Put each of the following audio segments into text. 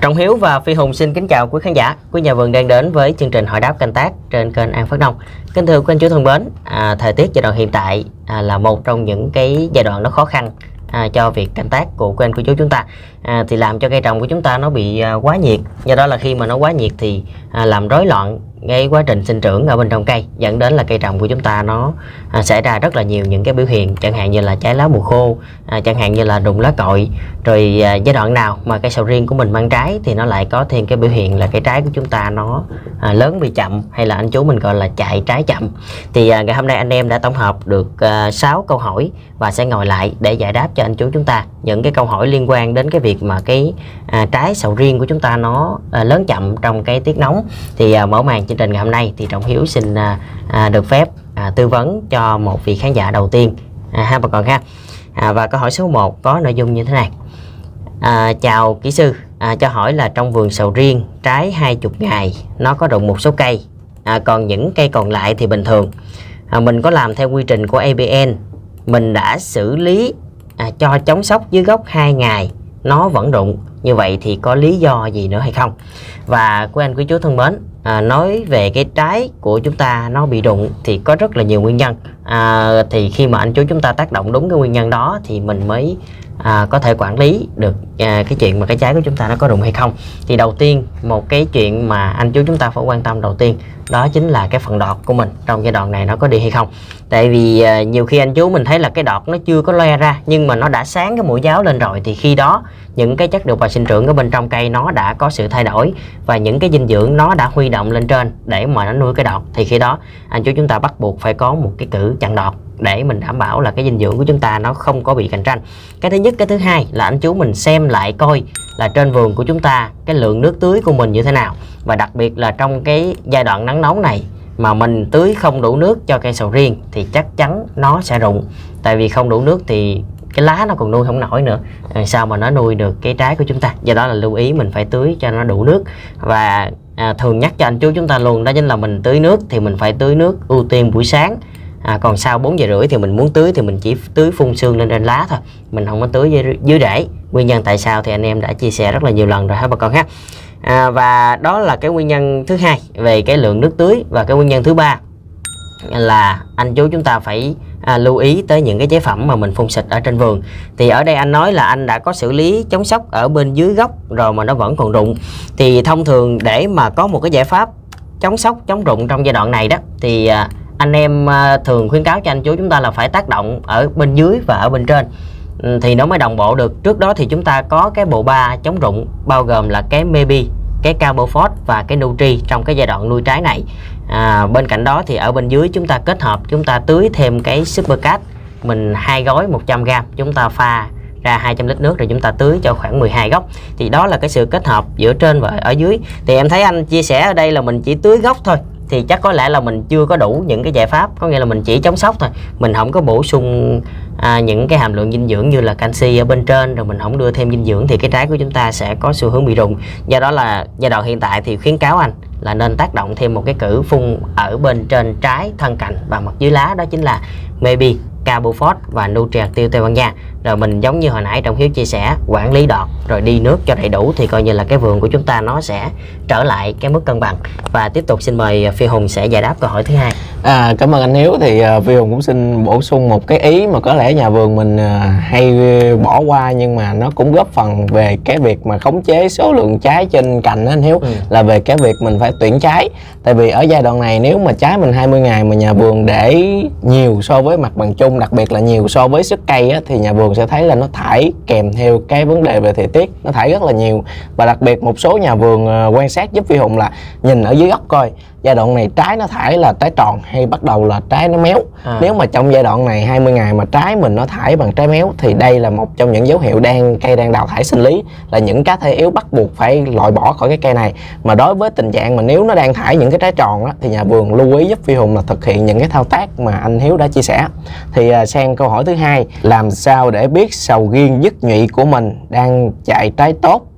Trọng Hiếu và Phi Hùng xin kính chào quý khán giả, quý nhà vườn đang đến với chương trình hỏi đáp canh tác trên kênh An Phát Nông. Kính thưa quý anh chú thân mến, thời tiết giai đoạn hiện tại là một trong những cái giai đoạn nó khó khăn cho việc canh tác của quý anh cô chú chúng ta, thì làm cho cây trồng của chúng ta nó bị quá nhiệt. Do đó là khi mà nó quá nhiệt thì làm rối loạn cái quá trình sinh trưởng ở bên trong cây, dẫn đến là cây trồng của chúng ta nó xảy ra rất là nhiều những cái biểu hiện, chẳng hạn như là trái lá mùa khô, chẳng hạn như là rụng lá cội. Rồi giai đoạn nào mà cây sầu riêng của mình mang trái thì nó lại có thêm cái biểu hiện là cái trái của chúng ta nó lớn bị chậm, hay là anh chú mình gọi là chạy trái chậm. Thì ngày hôm nay anh em đã tổng hợp được 6 câu hỏi và sẽ ngồi lại để giải đáp cho anh chú chúng ta những cái câu hỏi liên quan đến cái việc mà cái trái sầu riêng của chúng ta nó lớn chậm trong cái tiết nóng. Thì mở màn chương trình ngày hôm nay thì Trọng Hiếu xin được phép tư vấn cho một vị khán giả đầu tiên ha bà con ha. Và câu hỏi số 1 có nội dung như thế này. Chào kỹ sư, cho hỏi là trong vườn sầu riêng trái 20 ngày nó có rụng một số cây, còn những cây còn lại thì bình thường. Mình có làm theo quy trình của ABN, mình đã xử lý cho chống sốc dưới gốc 2 ngày nó vẫn rụng, như vậy thì có lý do gì nữa hay không? Và quý anh quý chú thân mến, nói về cái trái của chúng ta nó bị rụng thì có rất là nhiều nguyên nhân, thì khi mà anh chú chúng ta tác động đúng cái nguyên nhân đó thì mình mới có thể quản lý được cái chuyện mà cái trái của chúng ta nó có rụng hay không. Thì đầu tiên, một cái chuyện mà anh chú chúng ta phải quan tâm đầu tiên đó chính là cái phần đọt của mình trong giai đoạn này nó có đi hay không. Tại vì nhiều khi anh chú mình thấy là cái đọt nó chưa có loe ra, nhưng mà nó đã sáng cái mũi giáo lên rồi, thì khi đó những cái chất điều hòa sinh trưởng ở bên trong cây nó đã có sự thay đổi và những cái dinh dưỡng nó đã huy động lên trên để mà nó nuôi cái đọt. Thì khi đó anh chú chúng ta bắt buộc phải có một cái cử chặn đọt để mình đảm bảo là cái dinh dưỡng của chúng ta nó không có bị cạnh tranh. Cái thứ nhất. Cái thứ hai là anh chú mình xem lại coi là trên vườn của chúng ta cái lượng nước tưới của mình như thế nào, và đặc biệt là trong cái giai đoạn nắng nóng này mà mình tưới không đủ nước cho cây sầu riêng thì chắc chắn nó sẽ rụng. Tại vì không đủ nước thì cái lá nó còn nuôi không nổi nữa, sao mà nó nuôi được cái trái của chúng ta. Do đó là lưu ý mình phải tưới cho nó đủ nước. Và thường nhắc cho anh chú chúng ta luôn, đó chính là mình tưới nước thì mình phải tưới nước ưu tiên buổi sáng, còn sau 4 giờ rưỡi thì mình muốn tưới thì mình chỉ tưới phun sương lên trên lá thôi, mình không có tưới dưới rễ. Nguyên nhân tại sao thì anh em đã chia sẻ rất là nhiều lần rồi ha bà con ha. Và đó là cái nguyên nhân thứ hai về cái lượng nước tưới. Và cái nguyên nhân thứ ba là anh chú chúng ta phải lưu ý tới những cái chế phẩm mà mình phun xịt ở trên vườn. Thì ở đây anh nói là anh đã có xử lý chống sốc ở bên dưới gốc rồi mà nó vẫn còn rụng. Thì thông thường để mà có một cái giải pháp chống sốc chống rụng trong giai đoạn này đó, thì anh em thường khuyến cáo cho anh chú chúng ta là phải tác động ở bên dưới và ở bên trên thì nó mới đồng bộ được. Trước đó thì chúng ta có cái bộ ba chống rụng, bao gồm là cái Maybe, cái Carbophos và cái Nutri trong cái giai đoạn nuôi trái này. Bên cạnh đó thì ở bên dưới chúng ta kết hợp, chúng ta tưới thêm cái Supercat, mình 2 gói 100g, chúng ta pha ra 200 lít nước rồi chúng ta tưới cho khoảng 12 gốc. Thì đó là cái sự kết hợp giữa trên và ở dưới. Thì em thấy anh chia sẻ ở đây là mình chỉ tưới gốc thôi, thì chắc có lẽ là mình chưa có đủ những cái giải pháp, có nghĩa là mình chỉ chống sốc thôi, mình không có bổ sung những cái hàm lượng dinh dưỡng như là canxi ở bên trên, rồi mình không đưa thêm dinh dưỡng thì cái trái của chúng ta sẽ có xu hướng bị rụng. Do đó là giai đoạn hiện tại thì khuyến cáo anh là nên tác động thêm một cái cử phun ở bên trên trái, thân cành và mặt dưới lá, đó chính là Maybe, Carbophos và Nutriactiv Tây Ban Nha. Rồi mình giống như hồi nãy Trọng Hiếu chia sẻ, quản lý đọt rồi đi nước cho đầy đủ thì coi như là cái vườn của chúng ta nó sẽ trở lại cái mức cân bằng. Và tiếp tục xin mời Phi Hùng sẽ giải đáp câu hỏi thứ hai. Cảm ơn anh Hiếu. Thì Phi Hùng cũng xin bổ sung một cái ý mà có lẽ nhà vườn mình hay bỏ qua, nhưng mà nó cũng góp phần về cái việc mà khống chế số lượng trái trên cành đó anh Hiếu. Là về cái việc mình phải tuyển trái. Tại vì ở giai đoạn này nếu mà trái mình 20 ngày mà nhà vườn để nhiều so với mặt bằng chung, đặc biệt là nhiều so với sức cây á, thì nhà vườn sẽ thấy là nó thải kèm theo cái vấn đề về thời tiết, nó thải rất là nhiều. Và đặc biệt một số nhà vườn quan sát giúp Phi Hùng là nhìn ở dưới gốc coi giai đoạn này trái nó thải là trái tròn hay bắt đầu là trái nó méo. Nếu mà trong giai đoạn này 20 ngày mà trái mình nó thải bằng trái méo thì đây là một trong những dấu hiệu cây đang đào thải sinh lý, là những cá thể yếu bắt buộc phải loại bỏ khỏi cái cây này. Mà đối với tình trạng mà nếu nó đang thải những cái trái tròn á, thì nhà vườn lưu ý giúp Phi Hùng là thực hiện những cái thao tác mà anh Hiếu đã chia sẻ. Thì sang câu hỏi thứ hai, làm sao để biết sầu riêng dứt nhụy của mình đang chạy trái tốt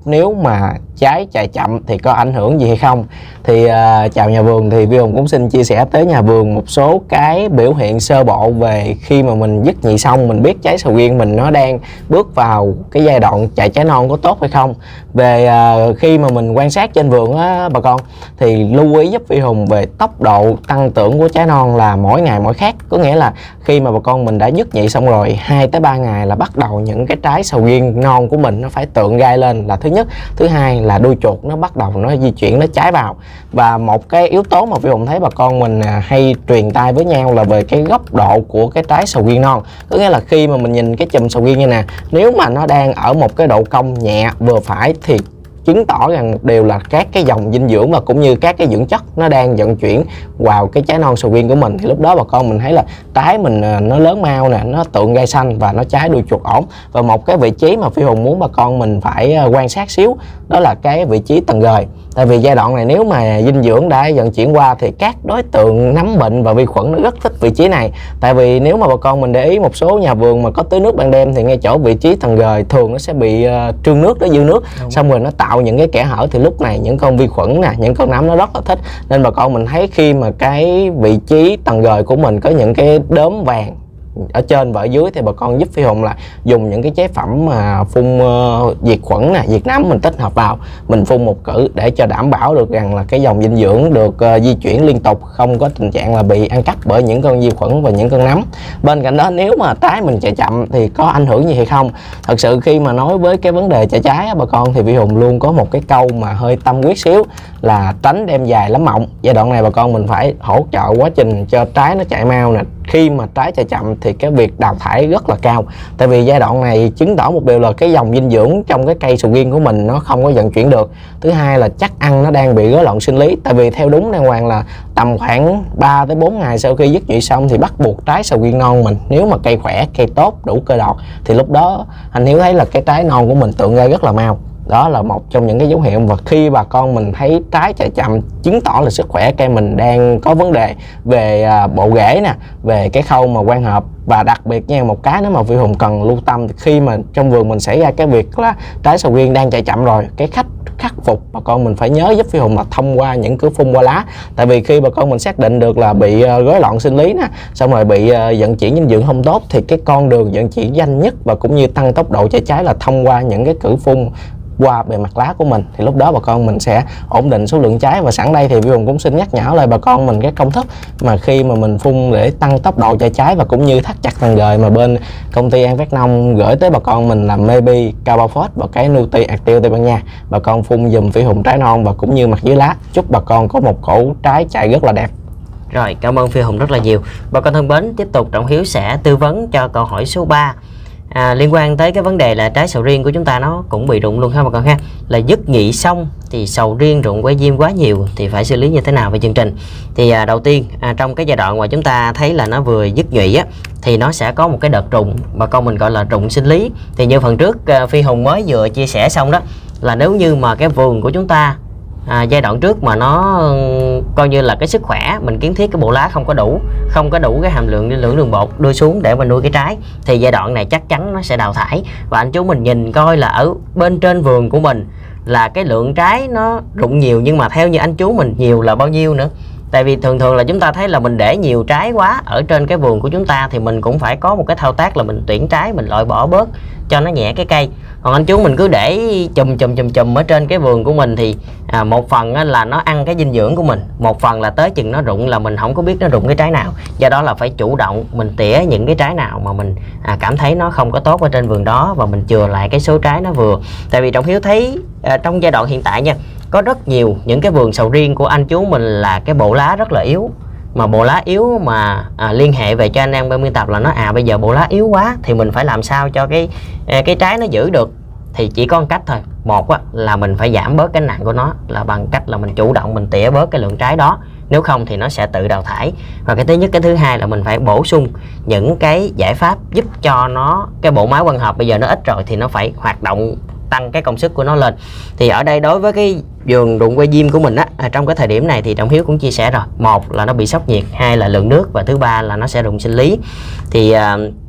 nếu mà trái chạy chậm thì có ảnh hưởng gì hay không. Thì chào nhà vườn, thì Vi Hùng cũng xin chia sẻ tới nhà vườn một số cái biểu hiện sơ bộ về khi mà mình dứt nhị xong mình biết trái sầu riêng mình nó đang bước vào cái giai đoạn chạy trái non có tốt hay không. Về khi mà mình quan sát trên vườn á bà con, thì lưu ý giúp Vi Hùng về tốc độ tăng trưởng của trái non là mỗi ngày mỗi khác. Có nghĩa là khi mà bà con mình đã dứt nhị xong rồi 2 tới 3 ngày là bắt đầu những cái trái sầu riêng non của mình nó phải tượng gai lên là thứ nhất. Thứ hai là đuôi chuột nó bắt đầu nó di chuyển, nó cháy vào. Và một cái yếu tố mà Vi Hùng thấy bà con mình hay truyền tai với nhau là về cái góc độ của cái trái sầu riêng non. Có nghĩa là khi mà mình nhìn cái chùm sầu riêng như nè, nếu mà nó đang ở một cái độ cong nhẹ vừa phải thì chứng tỏ rằng một điều là các cái dòng dinh dưỡng và cũng như các cái dưỡng chất nó đang vận chuyển vào cái trái non sầu riêng của mình. Thì lúc đó bà con mình thấy là trái mình nó lớn mau nè, nó tượng gai xanh và nó trái đuôi chuột ổn. Và một cái vị trí mà Phi Hùng muốn bà con mình phải quan sát xíu, đó là cái vị trí tầng gời. Tại vì giai đoạn này nếu mà dinh dưỡng đã vận chuyển qua thì các đối tượng nấm bệnh và vi khuẩn nó rất thích vị trí này. Tại vì nếu mà bà con mình để ý một số nhà vườn mà có tưới nước ban đêm thì ngay chỗ vị trí tầng gời thường nó sẽ bị trương nước, nó dư nước. Xong rồi nó tạo những cái kẽ hở, thì lúc này những con vi khuẩn nè, những con nấm nó rất là thích. Nên bà con mình thấy khi mà cái vị trí tầng gời của mình có những cái đốm vàng ở trên và ở dưới thì bà con giúp Phi Hùng là dùng những cái chế phẩm mà phun diệt khuẩn nè, diệt nấm mình tích hợp vào, mình phun một cử để cho đảm bảo được rằng là cái dòng dinh dưỡng được di chuyển liên tục, không có tình trạng là bị ăn cắp bởi những con vi khuẩn và những con nấm. Bên cạnh đó, nếu mà trái mình chạy chậm thì có ảnh hưởng gì hay không? Thật sự khi mà nói với cái vấn đề chạy trái á, bà con, thì Phi Hùng luôn có một cái câu mà hơi tâm huyết xíu là tránh đem dài lắm mộng. Giai đoạn này bà con mình phải hỗ trợ quá trình cho trái nó chạy mau nè. Khi mà trái chạy chậm thì cái việc đào thải rất là cao. Tại vì giai đoạn này chứng tỏ một điều là cái dòng dinh dưỡng trong cái cây sầu riêng của mình nó không có vận chuyển được. Thứ hai là chắc ăn nó đang bị rối loạn sinh lý. Tại vì theo đúng đàng hoàng là tầm khoảng 3 tới 4 ngày sau khi dứt nhụy xong thì bắt buộc trái sầu riêng non mình, nếu mà cây khỏe, cây tốt, đủ cơ đọt, thì lúc đó anh Hiếu thấy là cái trái non của mình tượng ra rất là mau. Đó là một trong những cái dấu hiệu. Và khi bà con mình thấy trái chạy chậm chứng tỏ là sức khỏe cây mình đang có vấn đề về bộ rễ nè, về cái khâu mà quang hợp. Và đặc biệt nha, một cái nữa mà Phi Hùng cần lưu tâm khi mà trong vườn mình xảy ra cái việc là trái sầu riêng đang chạy chậm rồi, cái cách khắc phục bà con mình phải nhớ giúp Phi Hùng là thông qua những cửa phun qua lá. Tại vì khi bà con mình xác định được là bị rối loạn sinh lý nè, xong rồi bị vận chuyển dinh dưỡng không tốt, thì cái con đường vận chuyển nhanh nhất và cũng như tăng tốc độ chạy trái là thông qua những cái cửa phun qua bề mặt lá của mình. Thì lúc đó bà con mình sẽ ổn định số lượng trái. Và sẵn đây thì Vi Hùng cũng xin nhắc nhở lại bà con mình cái công thức mà khi mà mình phun để tăng tốc độ chạy trái và cũng như thắt chặt tầng gời mà bên công ty An Phát Nông gửi tới bà con mình là Maybe Carbaphos và cái Nuti Active Tây Ban Nha. Bà con phun dùm Phi Hùng trái non và cũng như mặt dưới lá. Chúc bà con có một cổ trái chạy rất là đẹp. Rồi, cảm ơn Phi Hùng rất là nhiều. Bà con thân mến, tiếp tục Trọng Hiếu sẽ tư vấn cho câu hỏi số 3. Liên quan tới cái vấn đề là trái sầu riêng của chúng ta nó cũng bị rụng luôn ha bà con ha, là dứt nhị xong thì sầu riêng rụng que diêm quá nhiều thì phải xử lý như thế nào về chương trình? Thì đầu tiên trong cái giai đoạn mà chúng ta thấy là nó vừa dứt nhụy á thì nó sẽ có một cái đợt rụng, bà con mình gọi là rụng sinh lý. Thì như phần trước Phi Hùng mới vừa chia sẻ xong đó, là nếu như mà cái vườn của chúng ta giai đoạn trước mà nó coi như là cái sức khỏe mình kiến thiết cái bộ lá không có đủ cái hàm lượng đường bột đưa xuống để mà nuôi cái trái, thì giai đoạn này chắc chắn nó sẽ đào thải. Và anh chú mình nhìn coi là ở bên trên vườn của mình là cái lượng trái nó rụng nhiều, nhưng mà theo như anh chú mình nhiều là bao nhiêu nữa. Tại vì thường thường là chúng ta thấy là mình để nhiều trái quá ở trên cái vườn của chúng ta thì mình cũng phải có một cái thao tác là mình tuyển trái, mình loại bỏ bớt cho nó nhẹ cái cây. Còn anh chú mình cứ để chùm ở trên cái vườn của mình thì một phần là nó ăn cái dinh dưỡng của mình, một phần là tới chừng nó rụng là mình không có biết nó rụng cái trái nào. Do đó là phải chủ động mình tỉa những cái trái nào mà mình cảm thấy nó không có tốt ở trên vườn đó và mình chừa lại cái số trái nó vừa. Tại vì Trọng Hiếu thấy trong giai đoạn hiện tại nha, có rất nhiều những cái vườn sầu riêng của anh chú mình là cái bộ lá rất là yếu. Mà bộ lá yếu mà liên hệ về cho anh em bên biên tập là nó bây giờ bộ lá yếu quá thì mình phải làm sao cho cái trái nó giữ được. Thì chỉ có một cách thôi. Một là mình phải giảm bớt cái nặng của nó là bằng cách là mình chủ động mình tỉa bớt cái lượng trái đó, nếu không thì nó sẽ tự đào thải. Và cái thứ nhất, cái thứ hai là mình phải bổ sung những cái giải pháp giúp cho nó, cái bộ máy quang hợp bây giờ nó ít rồi thì nó phải hoạt động, tăng cái công suất của nó lên. Thì ở đây đối với cái vườn rụng que diêm của mình trong cái thời điểm này thì Trọng Hiếu cũng chia sẻ rồi, một là nó bị sốc nhiệt, hai là lượng nước và thứ ba là nó sẽ rụng sinh lý. Thì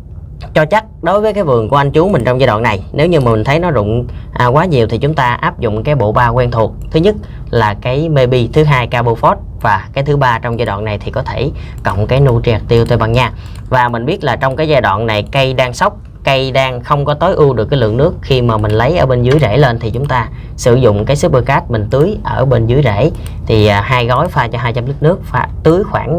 cho chắc đối với cái vườn của anh chú mình trong giai đoạn này. Nếu như mà mình thấy nó rụng quá nhiều thì chúng ta áp dụng cái bộ ba quen thuộc. Thứ nhất là cái Maybe, thứ hai Carbofos, và cái thứ ba trong giai đoạn này thì có thể cộng cái Nutrient tiêu Tây Ban Nha. Và mình biết là trong cái giai đoạn này cây đang sốc, cây đang không có tối ưu được cái lượng nước khi mà mình lấy ở bên dưới rễ lên, thì chúng ta sử dụng cái Supercat mình tưới ở bên dưới rễ. Thì 2 gói pha cho 200 lít nước, tưới khoảng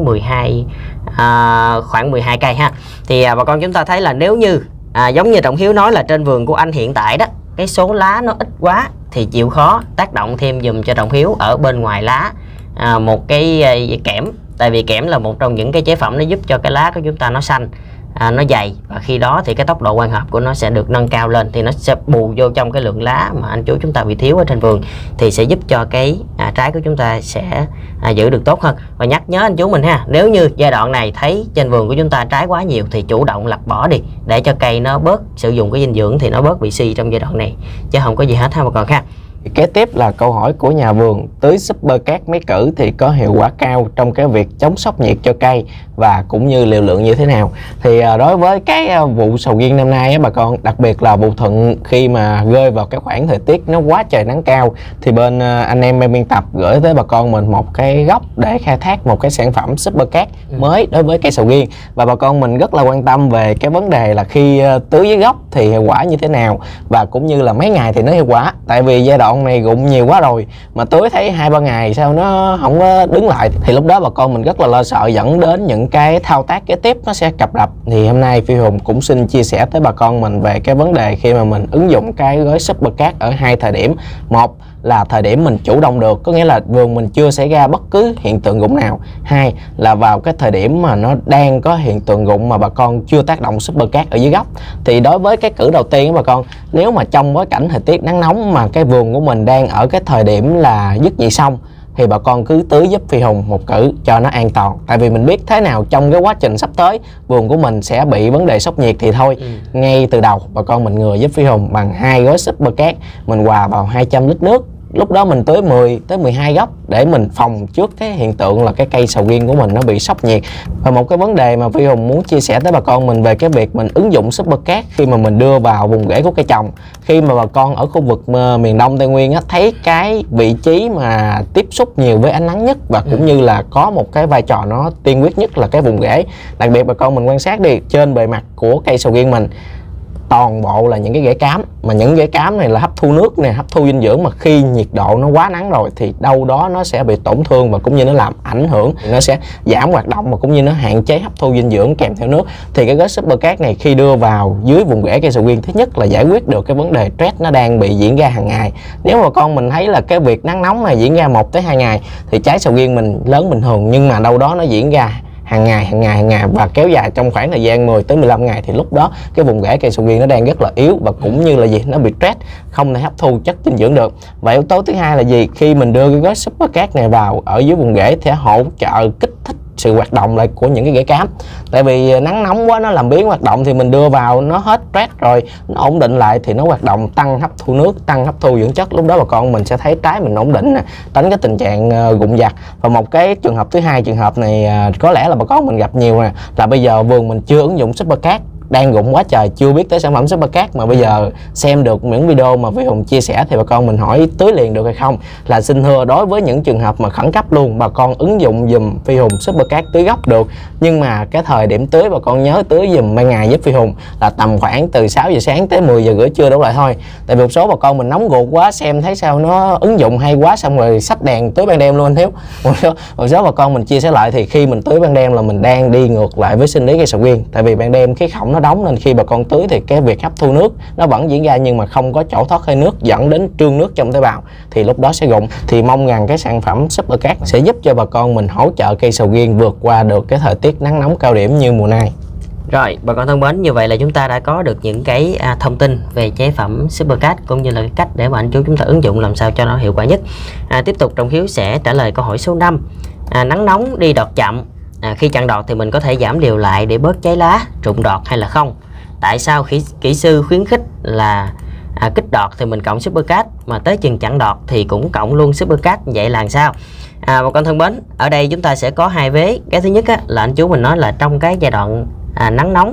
12 cây ha. Thì bà con chúng ta thấy là nếu như giống như Trọng Hiếu nói là trên vườn của anh hiện tại đó, cái số lá nó ít quá thì chịu khó tác động thêm dùm cho Trọng Hiếu ở bên ngoài lá một cái kẽm. Tại vì kẽm là một trong những cái chế phẩm nó giúp cho cái lá của chúng ta nó xanh, nó dày, và khi đó thì cái tốc độ quang hợp của nó sẽ được nâng cao lên, thì nó sẽ bù vô trong cái lượng lá mà anh chú chúng ta bị thiếu ở trên vườn, thì sẽ giúp cho cái trái của chúng ta sẽ giữ được tốt hơn. Và nhắc nhớ anh chú mình ha, nếu như giai đoạn này thấy trên vườn của chúng ta trái quá nhiều thì chủ động lặt bỏ đi, để cho cây nó bớt sử dụng cái dinh dưỡng, thì nó bớt bị suy trong giai đoạn này, chứ không có gì hết ha bà con ha. Kế tiếp là câu hỏi của nhà vườn, tưới Supercat mấy cử thì có hiệu quả cao trong cái việc chống sốc nhiệt cho cây và cũng như liều lượng như thế nào? Thì đối với cái vụ sầu riêng năm nay á bà con, đặc biệt là vụ Thuận, khi mà rơi vào cái khoảng thời tiết nó quá trời nắng cao, thì bên anh em biên tập gửi tới bà con mình một cái góc để khai thác một cái sản phẩm Supercat mới đối với cây sầu riêng. Và bà con mình rất là quan tâm về cái vấn đề là khi tưới dưới gốc thì hiệu quả như thế nào, và cũng như là mấy ngày thì nó hiệu quả. Tại vì giai đoạn này rụng nhiều quá rồi mà tưới thấy 2-3 ngày sao nó không có đứng lại, thì lúc đó bà con mình rất là lo sợ, dẫn đến những cái thao tác kế tiếp nó sẽ cập rập. Thì hôm nay Phi Hùng cũng xin chia sẻ tới bà con mình về cái vấn đề khi mà mình ứng dụng cái gói Supercat ở 2 thời điểm. Một là thời điểm mình chủ động được, có nghĩa là vườn mình chưa xảy ra bất cứ hiện tượng rụng nào. Hai là vào cái thời điểm mà nó đang có hiện tượng rụng mà bà con chưa tác động Supercat ở dưới gốc. Thì đối với cái cử đầu tiên bà con, nếu mà trong bối cảnh thời tiết nắng nóng mà cái vườn của mình đang ở cái thời điểm là dứt nhị xong, thì bà con cứ tưới giúp Phi Hùng một cử cho nó an toàn. Tại vì mình biết thế nào trong cái quá trình sắp tới vườn của mình sẽ bị vấn đề sốc nhiệt, thì thôi ngay từ đầu bà con mình ngừa giúp Phi Hùng bằng 2 gói Supercat, mình hòa vào 200 lít nước. Lúc đó mình tưới 10 tới 12 gốc để mình phòng trước cái hiện tượng là cái cây sầu riêng của mình nó bị sốc nhiệt. Và một cái vấn đề mà Phi Hùng muốn chia sẻ tới bà con mình về cái việc mình ứng dụng Supercat khi mà mình đưa vào vùng rễ của cây trồng. Khi mà bà con ở khu vực miền Đông Tây Nguyên á, thấy cái vị trí mà tiếp xúc nhiều với ánh nắng nhất, và cũng như là có một cái vai trò nó tiên quyết nhất là cái vùng rễ. Đặc biệt bà con mình quan sát đi, trên bề mặt của cây sầu riêng mình toàn bộ là những cái rễ cám, mà những rễ cám này là hấp thu nước nè, hấp thu dinh dưỡng, mà khi nhiệt độ nó quá nắng rồi thì đâu đó nó sẽ bị tổn thương, và cũng như nó làm ảnh hưởng, nó sẽ giảm hoạt động, và cũng như nó hạn chế hấp thu dinh dưỡng kèm theo nước. Thì cái gói Supercat này khi đưa vào dưới vùng rễ cây sầu riêng, thứ nhất là giải quyết được cái vấn đề stress nó đang bị diễn ra hàng ngày. Nếu mà con mình thấy là cái việc nắng nóng này diễn ra 1 tới 2 ngày thì trái sầu riêng mình lớn bình thường, nhưng mà đâu đó nó diễn ra hàng ngày và kéo dài trong khoảng thời gian 10 tới 15 ngày, thì lúc đó cái vùng rễ cây sầu riêng nó đang rất là yếu, và cũng như là gì, nó bị stress, không thể hấp thu chất dinh dưỡng được. Và yếu tố thứ hai là gì, khi mình đưa cái gói Supercat này vào ở dưới vùng rễ thì hỗ trợ kích thích sự hoạt động lại của những cái rễ cám. Tại vì nắng nóng quá nó làm biến hoạt động, thì mình đưa vào nó hết stress rồi, nó ổn định lại thì nó hoạt động, tăng hấp thu nước, tăng hấp thu dưỡng chất. Lúc đó bà con mình sẽ thấy trái mình ổn định nè, tránh cái tình trạng rụng vặt. Và một cái trường hợp thứ hai, trường hợp này có lẽ là bà con mình gặp nhiều nè, là bây giờ vườn mình chưa ứng dụng Supercat, đang rụng quá trời, chưa biết tới sản phẩm Supercat, mà bây giờ xem được những video mà Phi Hùng chia sẻ thì bà con mình hỏi tưới liền được hay không. Là xin thưa, đối với những trường hợp mà khẩn cấp luôn, bà con ứng dụng dùm Phi Hùng Supercat tưới gốc được, nhưng mà cái thời điểm tưới bà con nhớ tưới dùm ban ngày giúp Phi Hùng là tầm khoảng từ 6 giờ sáng tới 10 giờ rưỡi trưa đổ lại thôi. Tại vì một số bà con mình nóng ruột quá, xem thấy sao nó ứng dụng hay quá, xong rồi xách đèn tưới ban đêm luôn anh Thiếu. Một số bà con mình chia sẻ lại thì khi mình tưới ban đêm là mình đang đi ngược lại với sinh lý cây sầu riêng. Tại vì ban đêm khí hậu nó đóng, nên khi bà con tưới thì cái việc hấp thu nước nó vẫn diễn ra, nhưng mà không có chỗ thoát hơi nước, dẫn đến trương nước trong tế bào, thì lúc đó sẽ rụng. Thì mong rằng cái sản phẩm Supercat sẽ giúp cho bà con mình hỗ trợ cây sầu riêng vượt qua được cái thời tiết nắng nóng cao điểm như mùa nay. Rồi, bà con thân mến, như vậy là chúng ta đã có được những cái thông tin về chế phẩm Supercat, cũng như là cái cách để mà anh chú chúng ta ứng dụng làm sao cho nó hiệu quả nhất. Tiếp tục Trọng Hiếu sẽ trả lời câu hỏi số 5. Nắng nóng đi đọt chậm, khi chặn đọt thì mình có thể giảm liều lại để bớt cháy lá, rụng đọt hay là không? Tại sao kỹ sư khuyến khích là kích đọt thì mình cộng Supercat, mà tới chừng chặn đọt thì cũng cộng luôn Supercat, vậy là sao? Bà con thân mến, ở đây chúng ta sẽ có hai vế. Cái thứ nhất là anh chú mình nói là trong cái giai đoạn nắng nóng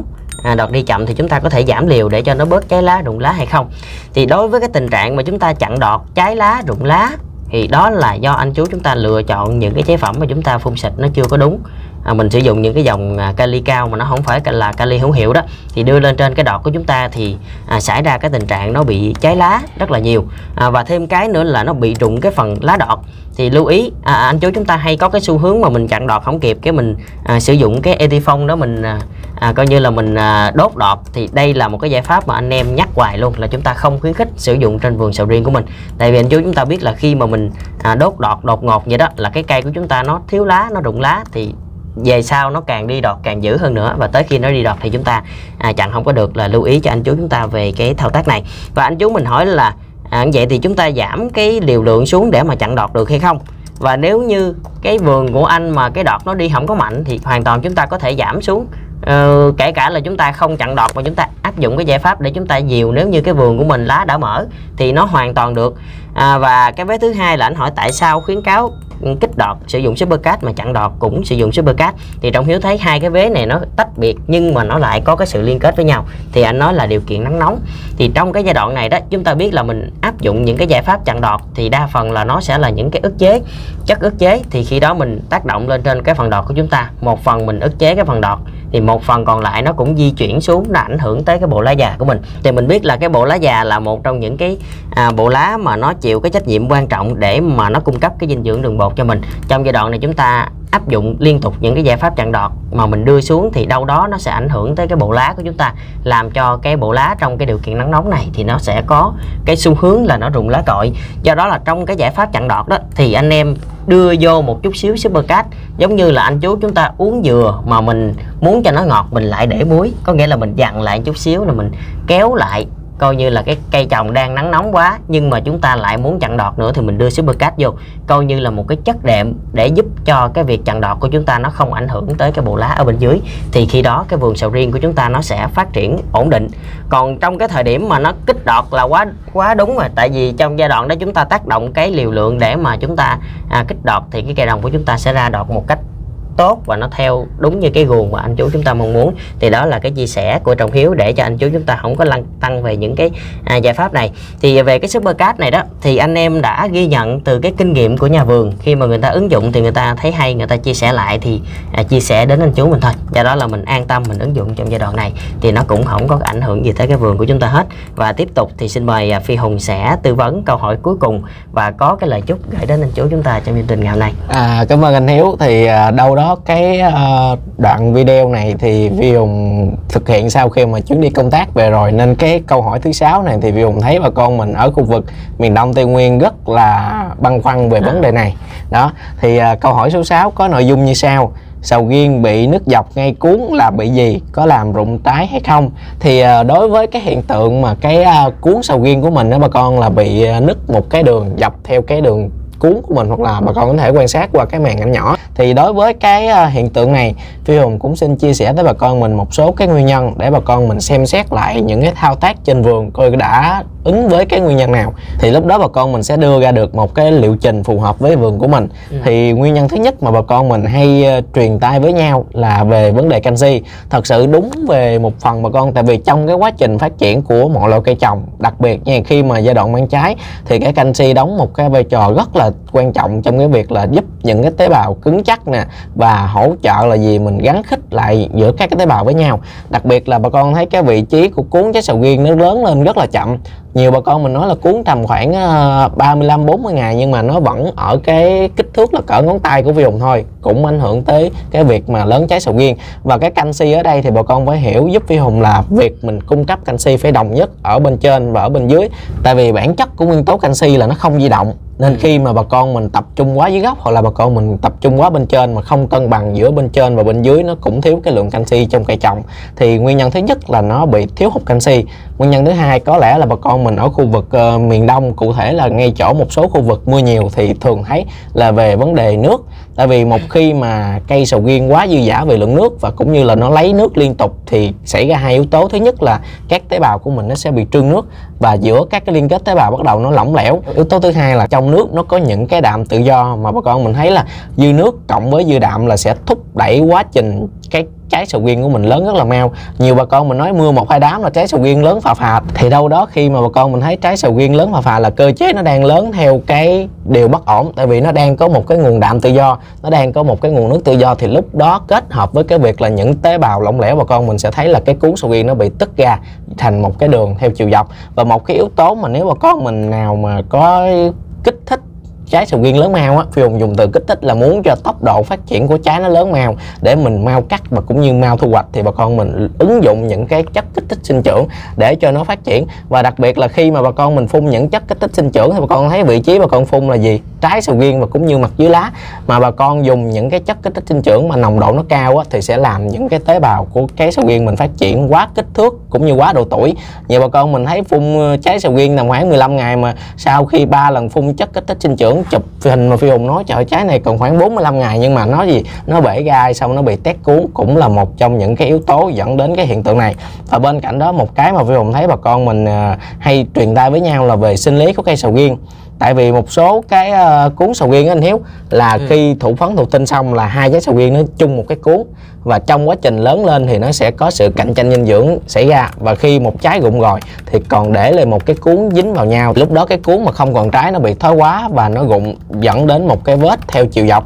đọt đi chậm thì chúng ta có thể giảm liều để cho nó bớt cháy lá rụng lá hay không. Thì đối với cái tình trạng mà chúng ta chặn đọt cháy lá rụng lá thì đó là do anh chú chúng ta lựa chọn những cái chế phẩm mà chúng ta phun xịt nó chưa có đúng. Mình sử dụng những cái dòng kali cao mà nó không phải là kali hữu hiệu đó, thì đưa lên trên cái đọt của chúng ta thì xảy ra cái tình trạng nó bị cháy lá rất là nhiều. Và thêm cái nữa là nó bị rụng cái phần lá đọt. Thì lưu ý anh chú chúng ta hay có cái xu hướng mà mình chặn đọt không kịp, cái mình sử dụng cái Etifon đó, mình coi như là mình đốt đọt. Thì đây là một cái giải pháp mà anh em nhắc hoài luôn, là chúng ta không khuyến khích sử dụng trên vườn sầu riêng của mình. Tại vì anh chú chúng ta biết là khi mà mình đốt đọt đột ngột vậy đó, là cái cây của chúng ta nó thiếu lá, nó rụng lá, thì về sau nó càng đi đọt càng dữ hơn nữa, và tới khi nó đi đọt thì chúng ta chặn không có được. Là lưu ý cho anh chú chúng ta về cái thao tác này. Và anh chú mình hỏi là vậy thì chúng ta giảm cái liều lượng xuống để mà chặn đọt được hay không? Và nếu như cái vườn của anh mà cái đọt nó đi không có mạnh thì hoàn toàn chúng ta có thể giảm xuống. Kể cả là chúng ta không chặn đọt mà chúng ta áp dụng cái giải pháp để chúng ta dìu, nếu như cái vườn của mình lá đã mở thì nó hoàn toàn được. Và cái vế thứ hai là anh hỏi tại sao khuyến cáo kích đọt sử dụng Supercat mà chặn đọt cũng sử dụng Supercat. Thì Trọng Hiếu thấy hai cái vế này nó tách biệt nhưng mà nó lại có cái sự liên kết với nhau. Thì anh nói là điều kiện nắng nóng. Thì trong cái giai đoạn này đó, chúng ta biết là mình áp dụng những cái giải pháp chặn đọt thì đa phần là nó sẽ là những cái ức chế, chất ức chế. Thì khi đó mình tác động lên trên cái phần đọt của chúng ta, một phần mình ức chế cái phần đọt thì một phần còn lại nó cũng di chuyển xuống, nó ảnh hưởng tới cái bộ lá già của mình. Thì mình biết là cái bộ lá già là một trong những cái bộ lá mà nó chịu cái trách nhiệm quan trọng để mà nó cung cấp cái dinh dưỡng đường bột cho mình. Trong giai đoạn này chúng ta áp dụng liên tục những cái giải pháp chặn đọt mà mình đưa xuống thì đâu đó nó sẽ ảnh hưởng tới cái bộ lá của chúng ta, làm cho cái bộ lá trong cái điều kiện nắng nóng này thì nó sẽ có cái xu hướng là nó rụng lá cội. Do đó là trong cái giải pháp chặn đọt đó thì anh em đưa vô một chút xíu Supercat, giống như là anh chú chúng ta uống dừa mà mình muốn cho nó ngọt mình lại để muối, có nghĩa là mình dặn lại chút xíu là mình kéo lại, coi như là cái cây trồng đang nắng nóng quá nhưng mà chúng ta lại muốn chặn đọt nữa thì mình đưa Supercat vô, coi như là một cái chất đệm để giúp cho cái việc chặn đọt của chúng ta nó không ảnh hưởng tới cái bộ lá ở bên dưới. Thì khi đó cái vườn sầu riêng của chúng ta nó sẽ phát triển ổn định. Còn trong cái thời điểm mà nó kích đọt là quá đúng rồi, tại vì trong giai đoạn đó chúng ta tác động cái liều lượng để mà chúng ta kích đọt thì cái cây đồng của chúng ta sẽ ra đọt một cách tốt và nó theo đúng như cái guồng mà anh chú chúng ta mong muốn. Thì đó là cái chia sẻ của Trọng Hiếu để cho anh chú chúng ta không có lăn tăng về những cái giải pháp này. Thì về cái Supercat này đó thì anh em đã ghi nhận từ cái kinh nghiệm của nhà vườn, khi mà người ta ứng dụng thì người ta thấy hay, người ta chia sẻ lại thì chia sẻ đến anh chú mình thôi. Do đó là mình an tâm mình ứng dụng trong giai đoạn này thì nó cũng không có ảnh hưởng gì tới cái vườn của chúng ta hết. Và tiếp tục thì xin mời Phi Hùng sẽ tư vấn câu hỏi cuối cùng và có cái lời chúc gửi đến anh chú chúng ta trong chương trình ngày hôm nay. Cảm ơn anh Hiếu. Thì đâu đó cái đoạn video này thì Vi Hùng thực hiện sau khi mà chuyến đi công tác về rồi, nên cái câu hỏi thứ 6 này thì Vi Hùng thấy bà con mình ở khu vực miền Đông Tây Nguyên rất là băn khoăn về vấn đề này. Đó thì câu hỏi số 6 có nội dung như sau: sầu riêng bị nứt dọc ngay cuốn là bị gì, có làm rụng trái hay không? Thì đối với cái hiện tượng mà cái cuốn sầu riêng của mình đó bà con, là bị nứt một cái đường dọc theo cái đường cuốn của mình, hoặc là bà con có thể quan sát qua cái màn ảnh nhỏ. Thì đối với cái hiện tượng này, Phi Hùng cũng xin chia sẻ tới bà con mình một số cái nguyên nhân để bà con mình xem xét lại những cái thao tác trên vườn coi đã ứng với cái nguyên nhân nào. Thì lúc đó bà con mình sẽ đưa ra được một cái liệu trình phù hợp với vườn của mình. Thì nguyên nhân thứ nhất mà bà con mình hay truyền tai với nhau là về vấn đề canxi. Thật sự đúng về một phần bà con, tại vì trong cái quá trình phát triển của mọi loại cây trồng, đặc biệt nha khi mà giai đoạn mang trái, thì cái canxi đóng một cái vai trò rất là quan trọng trong cái việc là giúp những cái tế bào cứng chắc nè, và hỗ trợ là gì mình gắn khích lại giữa các cái tế bào với nhau. Đặc biệt là bà con thấy cái vị trí của cuốn trái sầu riêng nó lớn lên rất là chậm. Nhiều bà con mình nói là cuốn tầm khoảng 35-40 ngày nhưng mà nó vẫn ở cái kích thước là cỡ ngón tay của Vi Hùng thôi, cũng ảnh hưởng tới cái việc mà lớn trái sầu riêng. Và cái canxi ở đây thì bà con phải hiểu giúp Vi Hùng là việc mình cung cấp canxi phải đồng nhất ở bên trên và ở bên dưới. Tại vì bản chất của nguyên tố canxi là nó không di động, nên khi mà bà con mình tập trung quá dưới gốc, hoặc là bà con mình tập trung quá bên trên mà không cân bằng giữa bên trên và bên dưới, nó cũng thiếu cái lượng canxi trong cây trồng. Thì nguyên nhân thứ nhất là nó bị thiếu hụt canxi. Nguyên nhân thứ hai có lẽ là bà con mình ở khu vực miền Đông, cụ thể là ngay chỗ một số khu vực mưa nhiều thì thường thấy là về vấn đề nước. Tại vì một khi mà cây sầu riêng quá dư dả về lượng nước và cũng như là nó lấy nước liên tục thì xảy ra hai yếu tố. Thứ nhất là các tế bào của mình nó sẽ bị trương nước và giữa các cái liên kết tế bào bắt đầu nó lỏng lẻo. Yếu tố thứ hai là trong nước nó có những cái đạm tự do mà bà con mình thấy là dư nước cộng với dư đạm là sẽ thúc đẩy quá trình cái trái sầu riêng của mình lớn rất là mau. Nhiều bà con mình nói mưa 1-2 đám là trái sầu riêng lớn phà phà, thì đâu đó khi mà bà con mình thấy trái sầu riêng lớn phà phà là cơ chế nó đang lớn theo cái điều bất ổn, tại vì nó đang có một cái nguồn đạm tự do, nó đang có một cái nguồn nước tự do, thì lúc đó kết hợp với cái việc là những tế bào lỏng lẻo, bà con mình sẽ thấy là cái cuống sầu riêng nó bị tứt ra thành một cái đường theo chiều dọc. Và một cái yếu tố mà nếu bà con mình nào mà có kích thích trái sầu riêng lớn mau á, Phi Hùng dùng từ kích thích là muốn cho tốc độ phát triển của trái nó lớn mau để mình mau cắt và cũng như mau thu hoạch, thì bà con mình ứng dụng những cái chất kích thích sinh trưởng để cho nó phát triển. Và đặc biệt là khi mà bà con mình phun những chất kích thích sinh trưởng thì bà con thấy vị trí bà con phun là gì? Trái sầu riêng và cũng như mặt dưới lá. Mà bà con dùng những cái chất kích thích sinh trưởng mà nồng độ nó cao á, thì sẽ làm những cái tế bào của trái sầu riêng mình phát triển quá kích thước cũng như quá độ tuổi. Nhiều bà con mình thấy phun trái sầu riêng tầm khoảng 15 ngày mà sau khi 3 lần phun chất kích thích sinh trưởng, chụp hình mà Phi Hùng nói trời trái này còn khoảng 45 ngày nhưng mà nó gì, nó bể gai xong nó bị tét cuống, cũng là một trong những cái yếu tố dẫn đến cái hiện tượng này. Và bên cạnh đó một cái mà Phi Hùng thấy bà con mình hay truyền tai với nhau là về sinh lý của cây sầu riêng. Tại vì một số cái cuống sầu riêng anh Hiếu là khi thụ phấn thụ tinh xong là hai trái sầu riêng nó chung một cái cuống, và trong quá trình lớn lên thì nó sẽ có sự cạnh tranh dinh dưỡng xảy ra, và khi một trái rụng rồi thì còn để lại một cái cuống dính vào nhau. Lúc đó cái cuống mà không còn trái nó bị thoái hóa và nó rụng, dẫn đến một cái vết theo chiều dọc.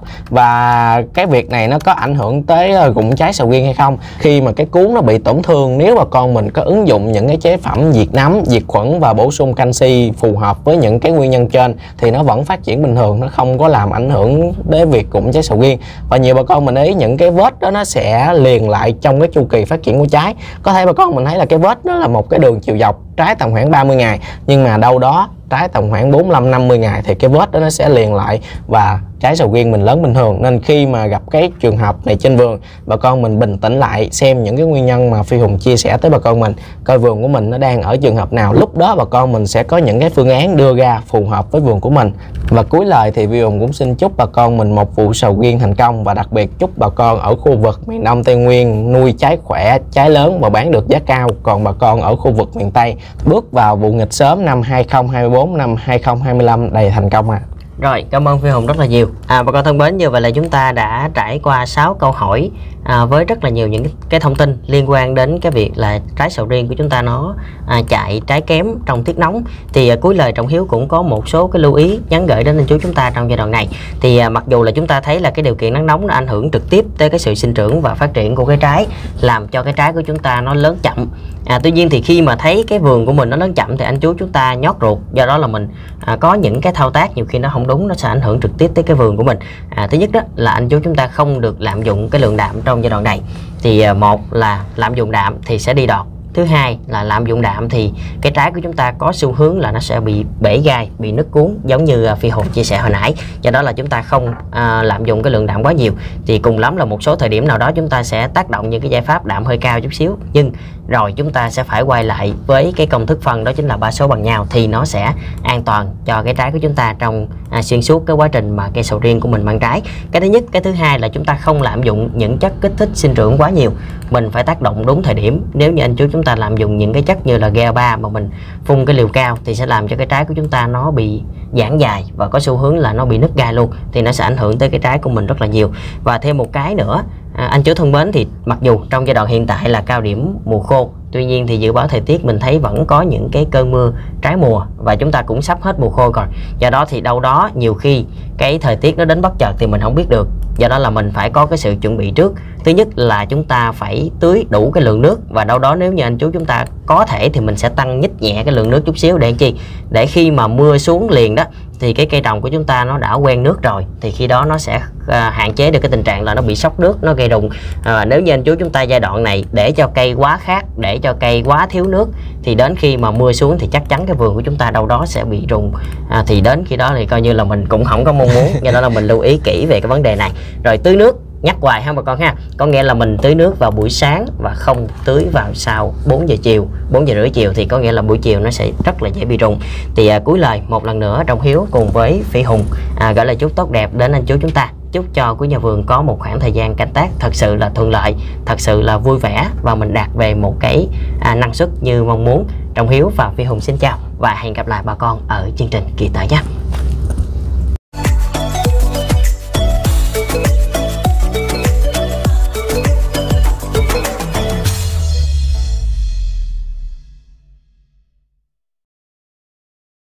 Và cái việc này nó có ảnh hưởng tới rụng trái sầu riêng hay không? Khi mà cái cuống nó bị tổn thương, nếu mà con mình có ứng dụng những cái chế phẩm diệt nấm, diệt khuẩn và bổ sung canxi phù hợp với những cái nguyên nhân trên thì nó vẫn phát triển bình thường, nó không có làm ảnh hưởng đến việc rụng trái sầu riêng. Và nhiều bà con mình ý những cái vết đó nó sẽ liền lại trong cái chu kỳ phát triển của trái. Có thể bà con mình thấy là cái vết đó là một cái đường chiều dọc trái tầm khoảng 30 ngày, nhưng mà đâu đó trái tầm khoảng 45-50 ngày thì cái vết đó nó sẽ liền lại và trái sầu riêng mình lớn bình thường. Nên khi mà gặp cái trường hợp này trên vườn, bà con mình bình tĩnh lại xem những cái nguyên nhân mà Phi Hùng chia sẻ tới bà con mình, coi vườn của mình nó đang ở trường hợp nào, lúc đó bà con mình sẽ có những cái phương án đưa ra phù hợp với vườn của mình. Và cuối lời thì Phi Hùng cũng xin chúc bà con mình một vụ sầu riêng thành công, và đặc biệt chúc bà con ở khu vực miền Đông Tây Nguyên nuôi trái khỏe, trái lớn và bán được giá cao. Còn bà con ở khu vực miền Tây bước vào vụ nghịch sớm năm 2024, năm 2025 đầy thành công ạ. Rồi, cảm ơn Phi Hùng rất là nhiều. Bà con thân mến, như vậy là chúng ta đã trải qua 6 câu hỏi với rất là nhiều những cái thông tin liên quan đến cái việc là trái sầu riêng của chúng ta nó chạy trái kém trong tiết nóng. Thì cuối lời Trọng Hiếu cũng có một số cái lưu ý nhắn gửi đến anh chú chúng ta trong giai đoạn này. Thì mặc dù là chúng ta thấy là cái điều kiện nắng nóng nó ảnh hưởng trực tiếp tới cái sự sinh trưởng và phát triển của cái trái, làm cho cái trái của chúng ta nó lớn chậm. Tuy nhiên thì khi mà thấy cái vườn của mình nó lớn chậm thì anh chú chúng ta nhót ruột, do đó là mình có những cái thao tác nhiều khi nó không đúng, nó sẽ ảnh hưởng trực tiếp tới cái vườn của mình. Thứ nhất đó là anh chú chúng ta không được lạm dụng cái lượng đạm trong giai đoạn này. Thì một là lạm dụng đạm thì sẽ đi đọt, thứ hai là lạm dụng đạm thì cái trái của chúng ta có xu hướng là nó sẽ bị bể gai, bị nứt cuống giống như Phi Hùng chia sẻ hồi nãy. Do đó là chúng ta không lạm dụng cái lượng đạm quá nhiều. Thì cùng lắm là một số thời điểm nào đó chúng ta sẽ tác động những cái giải pháp đạm hơi cao chút xíu, nhưng rồi chúng ta sẽ phải quay lại với cái công thức phân, đó chính là 3 số bằng nhau, thì nó sẽ an toàn cho cái trái của chúng ta trong xuyên suốt cái quá trình mà cây sầu riêng của mình mang trái. Cái thứ nhất. Cái thứ hai là chúng ta không lạm dụng những chất kích thích sinh trưởng quá nhiều, mình phải tác động đúng thời điểm. Nếu như anh chú chúng ta lạm dụng những cái chất như là GA3 mà mình phun cái liều cao thì sẽ làm cho cái trái của chúng ta nó bị giãn dài và có xu hướng là nó bị nứt gai luôn, thì nó sẽ ảnh hưởng tới cái trái của mình rất là nhiều. Và thêm một cái nữa, anh chú thân mến, thì mặc dù trong giai đoạn hiện tại là cao điểm mùa khô, tuy nhiên thì dự báo thời tiết mình thấy vẫn có những cái cơn mưa trái mùa và chúng ta cũng sắp hết mùa khô rồi. Do đó thì đâu đó nhiều khi cái thời tiết nó đến bất chợt thì mình không biết được. Do đó là mình phải có cái sự chuẩn bị trước. Thứ nhất là chúng ta phải tưới đủ cái lượng nước, và đâu đó nếu như anh chú chúng ta có thể thì mình sẽ tăng nhích nhẹ cái lượng nước chút xíu để chi? Để khi mà mưa xuống liền đó thì cái cây trồng của chúng ta nó đã quen nước rồi, thì khi đó nó sẽ hạn chế được cái tình trạng là nó bị sốc nước, nó gây rụng. Nếu như anh chú chúng ta giai đoạn này để cho cây quá khát, để cho cây quá thiếu nước, thì đến khi mà mưa xuống thì chắc chắn cái vườn của chúng ta đâu đó sẽ bị rụng. Thì đến khi đó thì coi như là mình cũng không có mong muốn. Do đó là mình lưu ý kỹ về cái vấn đề này. Rồi tưới nước nhắc hoài ha bà con ha, có nghĩa là mình tưới nước vào buổi sáng và không tưới vào sau 4 giờ chiều, 4 giờ rưỡi chiều, thì có nghĩa là buổi chiều nó sẽ rất là dễ bị rụng. Thì cuối lời một lần nữa Trọng Hiếu cùng với Phi Hùng gửi lời chúc tốt đẹp đến anh chú chúng ta. Chúc cho quý nhà vườn có một khoảng thời gian canh tác thật sự là thuận lợi, thật sự là vui vẻ, và mình đạt về một cái năng suất như mong muốn. Trọng Hiếu và Phi Hùng xin chào và hẹn gặp lại bà con ở chương trình kỳ tới nhé.